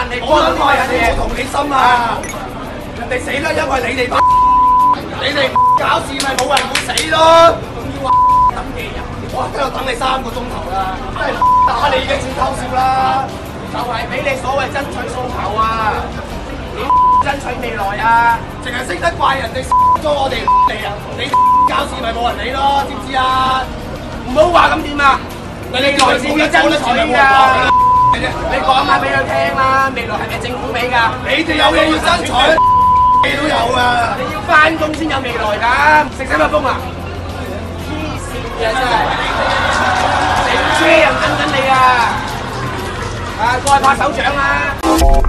人嚟幫啲人哋， 冇同理心啊！人哋死啦，因為你哋你哋搞事咪冇人會死咯！仲要等幾日？我喺度等你3個鐘頭啦，真係打你已經算偷笑啦！就係俾你所謂爭取訴求啊！爭取未來啊！淨係識得怪人哋咗我哋嚟啊！你搞事咪冇人理咯，知唔知啊？ 唔好話咁點啊！未來先要爭取㗎，你講下俾佢聽啦，未來係咪政府俾㗎？ 你哋有嘢要爭取，你都有啊！ 你要翻工先有未來㗎，食死乜風啊！黐線嘅真係，成車人等緊你啊！過去拍手掌啊！